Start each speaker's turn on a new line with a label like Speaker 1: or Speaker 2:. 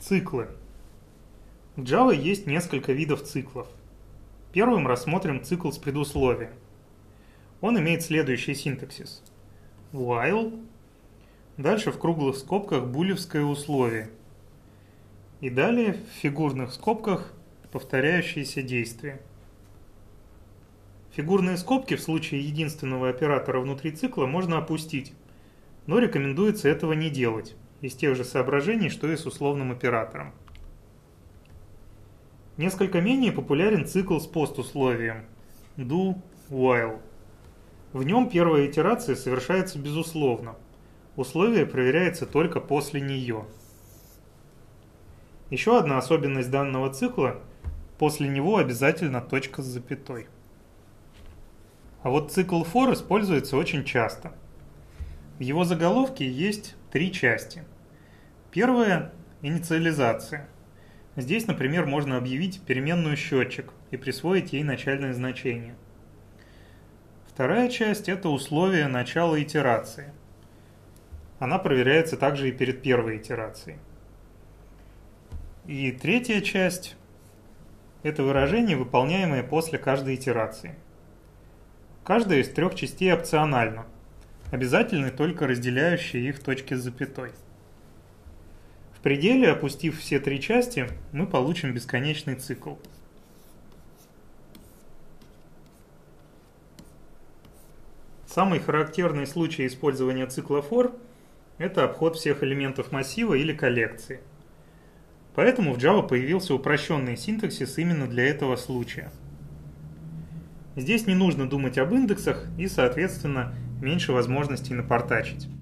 Speaker 1: Циклы. В Java есть несколько видов циклов. Первым рассмотрим цикл с предусловием. Он имеет следующий синтаксис. While, дальше в круглых скобках булевское условие. И далее в фигурных скобках повторяющиеся действия. Фигурные скобки в случае единственного оператора внутри цикла можно опустить, но рекомендуется этого не делать, из тех же соображений, что и с условным оператором. Несколько менее популярен цикл с постусловием do while. В нем первая итерация совершается безусловно. Условие проверяется только после нее. Еще одна особенность данного цикла – после него обязательно точка с запятой. А вот цикл for используется очень часто. В его заголовке есть три части. Первая – инициализация. Здесь, например, можно объявить переменную счетчик и присвоить ей начальное значение. Вторая часть – это условие начала итерации. Она проверяется также и перед первой итерацией. И третья часть – это выражение, выполняемое после каждой итерации. Каждая из трех частей опциональна. Обязательны только разделяющие их точки с запятой. В пределе, опустив все три части, мы получим бесконечный цикл. Самый характерный случай использования цикла for – это обход всех элементов массива или коллекции. Поэтому в Java появился упрощенный синтаксис именно для этого случая. Здесь не нужно думать об индексах и, соответственно, меньше возможностей напортачить.